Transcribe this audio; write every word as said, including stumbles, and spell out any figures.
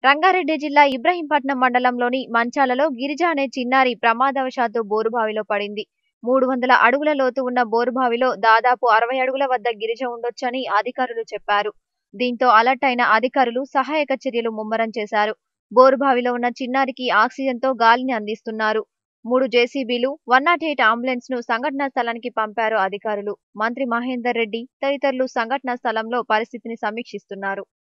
రంగారెడ్డి జిల్లా ఇబ్రహీంపట్నం మండలంలోని మంచాలలో గిరిజ అనే చిన్నారి ప్రమాదవశాత్తు బోరుబావిలో పడింది. మూడు వందల అడుగుల లోతు ఉన్న బోరుబావిలో దాదాపు అరవై అడుగుల వద్ద గిరిజ ఉండొచ్చని అధికారులు చెప్పారు. దీంతో అలర్ట్ అయిన అధికారులు సహాయక చర్యలు ముమ్మరం చేశారు. బోరుబావిలో ఉన్న చిన్నారికి ఆక్సిజన్తో గాలిని అందిస్తున్నారు. మూడు జేసీబీలు, వన్ నాట్ ఎయిట్ అంబులెన్స్ ను సంఘటనా స్థలానికి పంపారు అధికారులు. మంత్రి మహేందర్ రెడ్డి తదితరులు సంఘటనా స్థలంలో పరిస్థితిని సమీక్షిస్తున్నారు.